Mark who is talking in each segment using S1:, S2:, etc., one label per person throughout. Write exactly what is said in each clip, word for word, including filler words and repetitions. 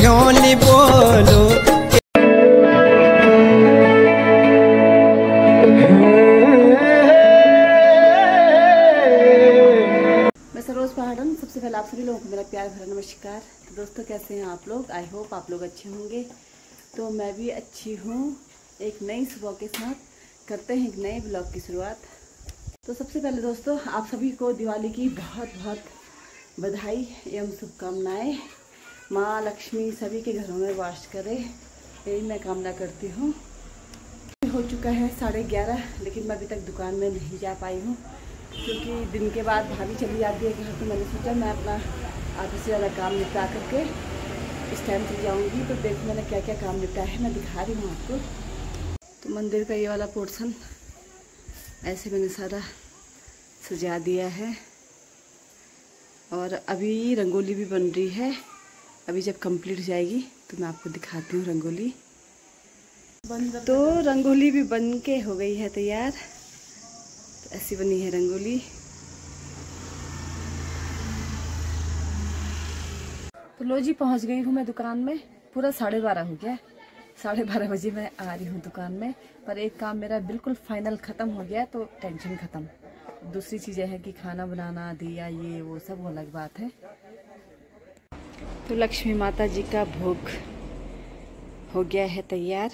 S1: भ्योली बोलो।
S2: मैं सरोज पहाड़न, सबसे पहले आप सभी लोगों को मेरा प्यार भरा नमस्कार। तो दोस्तों कैसे हैं आप लोग? आई होप आप लोग अच्छे होंगे। तो मैं भी अच्छी हूँ। एक नई सुबह के साथ करते हैं एक नए ब्लॉग की शुरुआत। तो सबसे पहले दोस्तों आप सभी को दिवाली की बहुत बहुत बधाई एवं शुभकामनाएं। माँ लक्ष्मी सभी के घरों में वास करे, यही मैं कामना करती हूँ। हो चुका है साढ़े ग्यारह, लेकिन मैं अभी तक दुकान में नहीं जा पाई हूँ क्योंकि दिन के बाद भाभी चली जाती है घर। तो मैंने सोचा मैं अपना आधे से ज़्यादा काम निपटा करके इस टाइम चली जाऊँगी। तो देखो मैंने क्या क्या काम निपटा है, मैं दिखा रही हूँ आपको। तो मंदिर का ये वाला पोर्शन ऐसे मैंने सारा सजा दिया है और अभी रंगोली भी बन रही है। अभी जब कंप्लीट हो जाएगी तो मैं आपको दिखाती हूँ रंगोली। तो रंगोली भी बन के हो गई है तैयार। तो ऐसी बनी है रंगोली। तो लो जी पहुँच गई हूँ मैं दुकान में। पूरा साढ़े बारह हो गया। साढ़े बारह बजे मैं आ रही हूँ दुकान में, पर एक काम मेरा बिल्कुल फाइनल ख़त्म हो गया तो टेंशन ख़त्म। दूसरी चीज़ें हैं कि खाना बनाना, दिया, ये वो सब वो अलग बात है। तो लक्ष्मी माता जी का भोग हो गया है तैयार।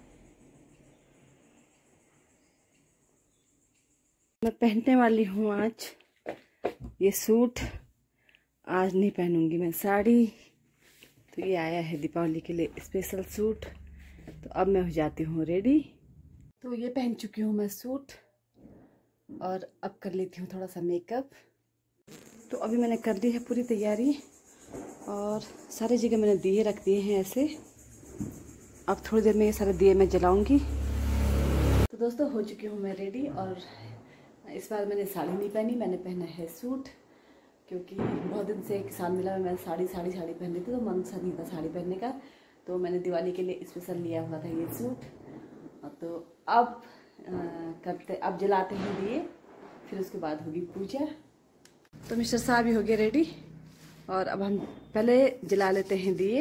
S2: मैं पहनने वाली हूँ आज ये सूट। आज नहीं पहनूंगी मैं साड़ी। तो ये आया है दीपावली के लिए स्पेशल सूट। तो अब मैं हो जाती हूँ रेडी। तो ये पहन चुकी हूँ मैं सूट और अब कर लेती हूँ थोड़ा सा मेकअप। तो अभी मैंने कर ली है पूरी तैयारी और सारी जगह मैंने दिए रख दिए हैं ऐसे। अब थोड़ी देर में ये सारे दिए मैं जलाऊंगी। तो दोस्तों हो चुकी हूँ मैं रेडी और इस बार मैंने साड़ी नहीं पहनी, मैंने पहना है सूट क्योंकि बहुत दिन से एक साल मिला मैं साड़ी साड़ी साड़ी पहन रही थी तो मन सा नहीं था साड़ी पहनने का। तो मैंने दिवाली के लिए स्पेशल लिया हुआ था ये सूट। तो अब आ, करते अब जलाते हैं दिए, फिर उसके बाद होगी पूजा। तो मिस्टर साहब भी हो गए रेडी और अब हम पहले जला लेते हैं दिए।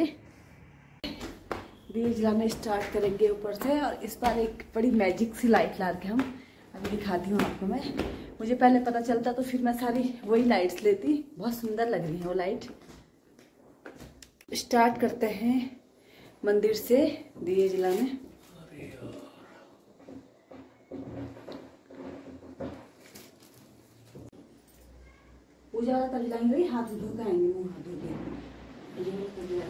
S2: दिए जलाना स्टार्ट करेंगे ऊपर से। और इस बार एक बड़ी मैजिक सी लाइट ला के हम अभी दिखाती हूँ आपको मैं। मुझे पहले पता चलता तो फिर मैं सारी वही लाइट्स लेती। बहुत सुंदर लग रही है वो लाइट। स्टार्ट करते हैं मंदिर से दिए जलाने। पूजा वाला तब जलाएंगे, हाथ धो के आएंगे, मुँह हाथ धो के।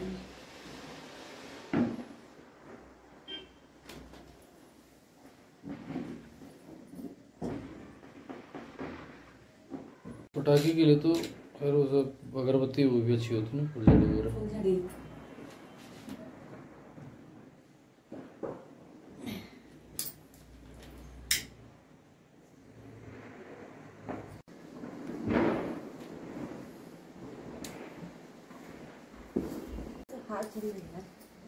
S3: पटाखे के लिए तो खैर वो सब अगरबत्ती वो भी अच्छी होती है ना, फुलझड़ी वगैरह।
S2: हाथ चल रही है।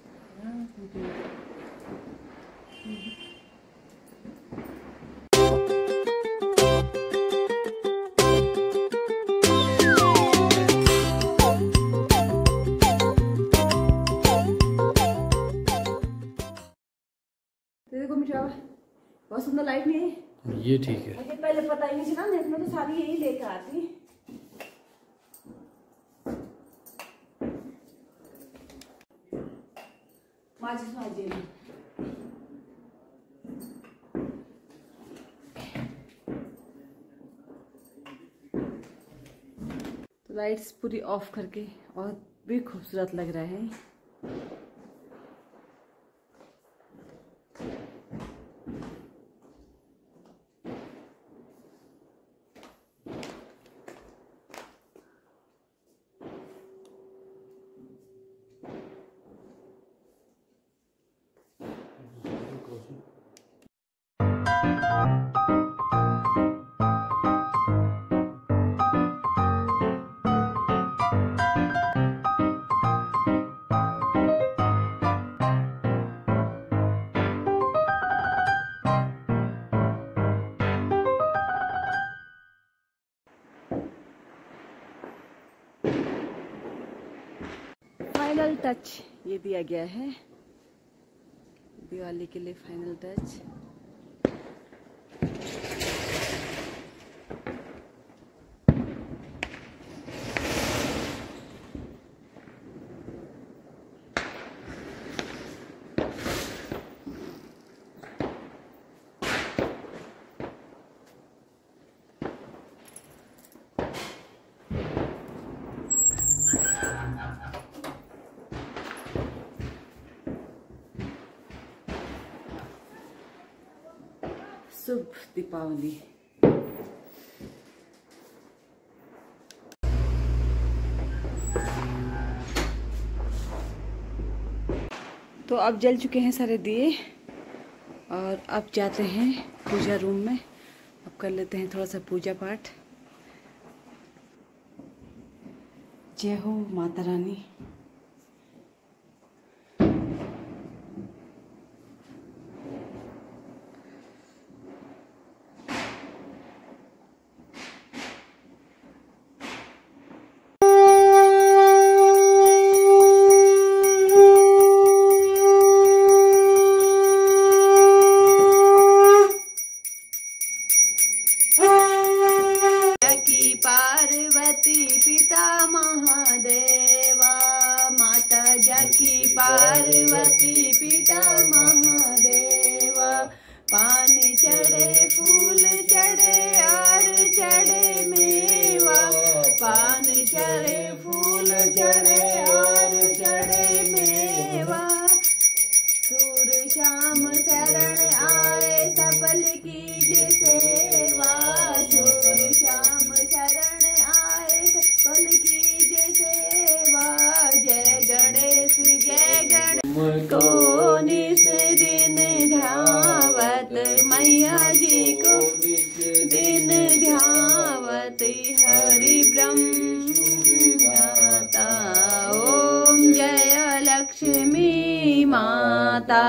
S2: देखो मिठा बहुत सुंदर लाइट नहीं है
S3: ये ठीक है।
S2: मुझे पहले पता ही नहीं चला, नेट में तो सारी यही लेकर आती। माचिस माजिए तो लाइट्स पूरी ऑफ करके और भी खूबसूरत लग रहा है। टच ये दिया गया है, दिवाली के लिए फाइनल टच। शुभ दीपावली। तो अब जल चुके हैं सारे दिए और अब जाते हैं पूजा रूम में। अब कर लेते हैं थोड़ा सा पूजा पाठ। जय हो माता रानी। पार्वती पिता महादेवा, माता जकी पार्वती पिता महादेवा। पान चढ़े फूल चढ़े और चढ़े मेवा, पान चढ़े फूल चढ़े और चढ़े मेवा। सूर श्याम शरण आए सफल कीज सेवा, सूर श्याम शरण आए सफल कीज सेवा। जय गणेश जय गणेश को निस दिन ध्यावत, मैया जी को दिन ध्यावत। हरि ब्रह्मता ओम जय लक्ष्मी माता।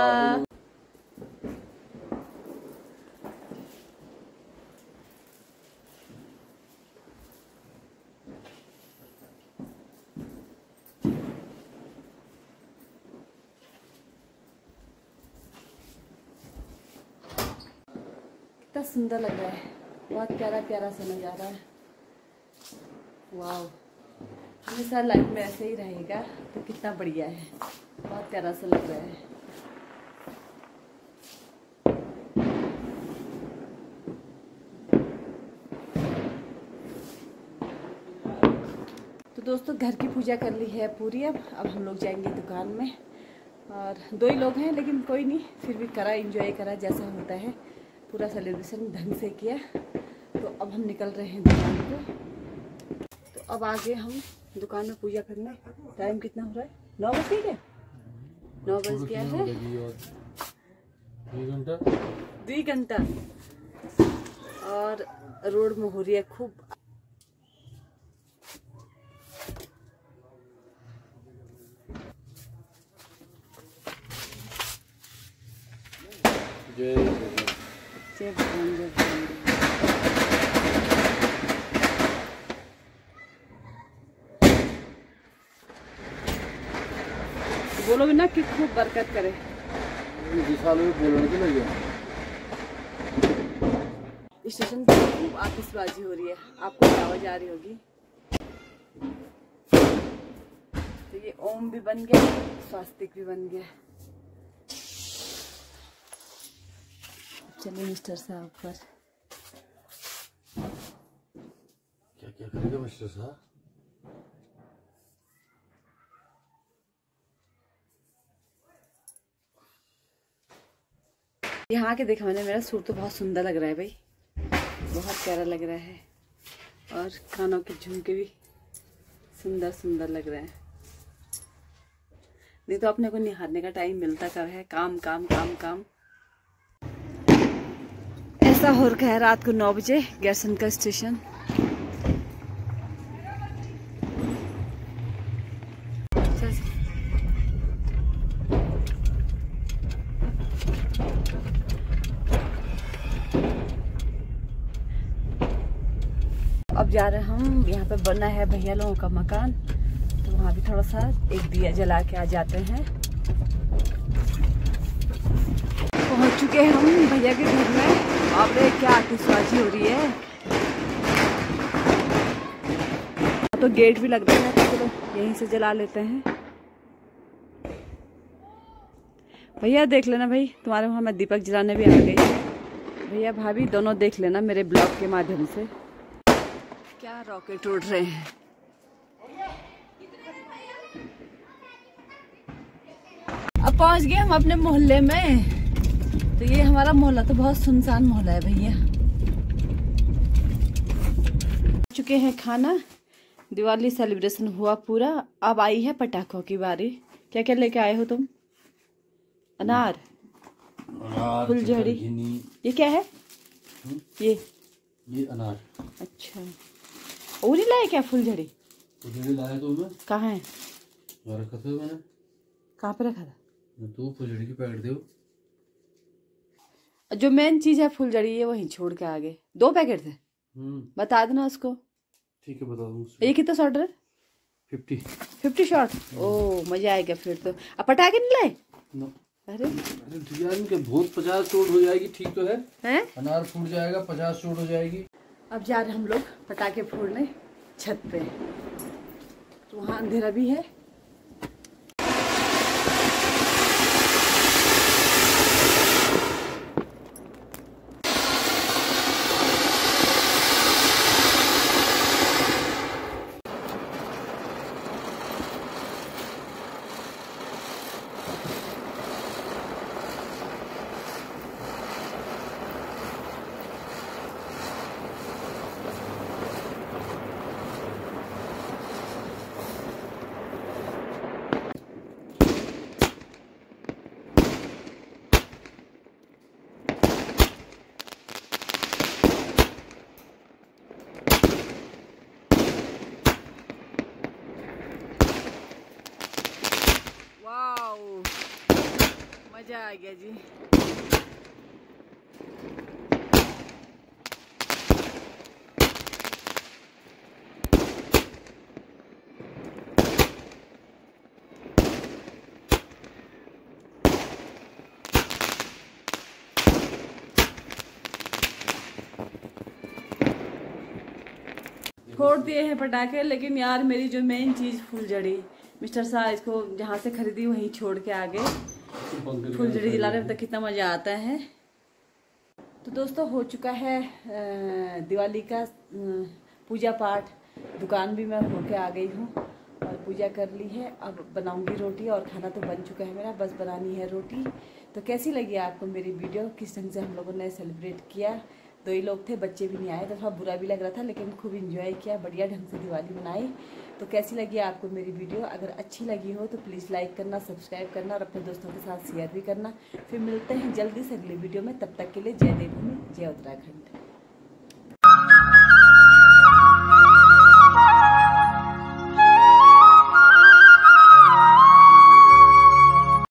S2: कितना सुंदर लग रहा है, बहुत प्यारा प्यारा सा नज़ारा है। वाह, हमेशा लाइफ में ऐसे ही रहेगा तो कितना बढ़िया है, बहुत प्यारा सा लग रहा है। तो दोस्तों घर की पूजा कर ली है पूरी। अब अब हम लोग जाएंगे दुकान में, और दो ही लोग हैं लेकिन कोई नहीं, फिर भी करा एंजॉय करा जैसा होता है, पूरा सेलिब्रेशन ढंग से किया। तो अब हम निकल रहे हैं दुकान पे। तो अब आगे हम दुकान में पूजा करने। टाइम कितना हो रहा है? नौ बज गए, नौ बज गया है। दो घंटा और रोड में हो रही है खूब।
S3: जय
S2: जय भगवान जय भगवान। बोलो भी ना कि खूब बरकत करे। स्टेशन पर खूब आतिशबाजी हो रही है, आपको आवाज आ रही होगी। तो ये ओम भी बन गया, स्वास्तिक भी बन गया। चलिए मिस्टर साहब पर।
S3: क्या क्या करेगा मिस्टर साहब?
S2: यहाँ आके देखा मैंने, मेरा सूट तो बहुत सुंदर लग रहा है भाई, बहुत प्यारा लग रहा है। और कानों के झुमके भी सुंदर सुंदर लग रहे हैं। नहीं तो अपने को निहारने का टाइम मिलता कब है, काम काम काम काम। ऐसा हो रखा है रात को नौ बजे गैरसन का स्टेशन। अब जा रहे हैं हम, यहाँ पे बना है भैया लोगों का मकान, तो वहाँ भी थोड़ा सा एक दिया जला के आ जाते हैं। पहुँच चुके हैं हम भैया के घर में। अब क्या आतिशबाजी हो रही है, तो गेट भी लग रहा है, तो चलो यहीं से जला लेते हैं। भैया देख लेना भाई, तुम्हारे वहाँ मैं दीपक जलाने भी आ गई। भैया भाभी दोनों देख लेना मेरे ब्लॉग के माध्यम से। क्या रॉकेट उड़ रहे हैं। अब पहुंच गए हम अपने मोहल्ले में। तो ये हमारा मोहल्ला तो बहुत सुनसान मोहल्ला है भैया। चुके हैं खाना, दिवाली सेलिब्रेशन हुआ पूरा। अब आई है पटाखों की बारी। क्या क्या लेके आए हो तुम? अनार,
S3: अनार,
S2: फुलझड़ी। ये क्या है?
S3: हुँ?
S2: ये
S3: ये अनार।
S2: अच्छा, और ही लाए क्या? फुलझड़ी
S3: फुलझड़ी लाया तो मैं।
S2: कहाँ है?
S3: रखा था मैंने।
S2: कहाँ पे रखा था?
S3: तो फुलझड़ी की पैकेट दो।
S2: जो मेन चीज है फुलझड़ी, ये वहीं छोड़ के आ गए। दो पैकेट थे, बता देना उसको।
S3: ठीक है, बता दूँ।
S2: ये कितना शॉर्ट है?
S3: Fifty
S2: fifty short. ओ मजा आएगा फिर तो। अब पटाखे नहीं लाए?
S3: नो।
S2: अरे
S3: डिजाइन के बहुत पचास चोट हो जाएगी। ठीक तो है,
S2: हैं?
S3: अनार फूट जाएगा, पचास चोट हो जाएगी।
S2: अब जा रहे हम लोग पटाखे फोड़ने छत पे। तो वहाँ अंधेरा भी है। वाओ, मजा आ गया जी। फोड़ दिए हैं पटाखे, लेकिन यार मेरी जो मेन चीज फुलझड़ी, मिस्टर शाह इसको जहाँ से खरीदी वहीं छोड़ के आ गए। फुलझड़ी जलाने में तो कितना मजा आता है। तो दोस्तों हो चुका है दिवाली का पूजा पाठ। दुकान भी मैं होके आ गई हूँ और पूजा कर ली है। अब बनाऊंगी रोटी, और खाना तो बन चुका है मेरा, बस बनानी है रोटी। तो कैसी लगी आपको मेरी वीडियो? किस ढंग से हम लोगों ने सेलिब्रेट किया? दो ही लोग थे, बच्चे भी नहीं आए, तो थोड़ा बुरा भी लग रहा था, लेकिन खूब इंजॉय किया, बढ़िया ढंग से दिवाली मनाई। तो कैसी लगी आपको मेरी वीडियो? अगर अच्छी लगी हो तो प्लीज़ लाइक करना, सब्सक्राइब करना और अपने दोस्तों के साथ शेयर भी करना। फिर मिलते हैं जल्दी से अगली वीडियो में। तब तक के लिए जय देवभूमि, जय उत्तराखंड।